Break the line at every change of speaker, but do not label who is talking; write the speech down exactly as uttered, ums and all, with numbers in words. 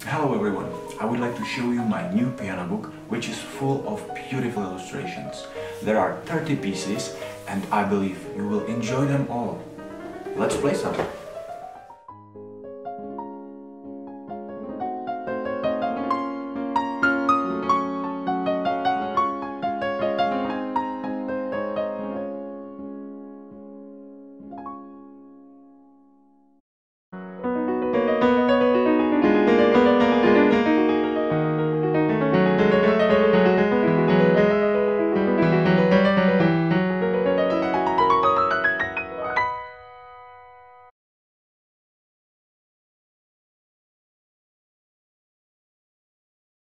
Hello everyone, I would like to show you my new piano book, which is full of beautiful illustrations. There are thirty pieces and I believe you will enjoy them all. Let's play some!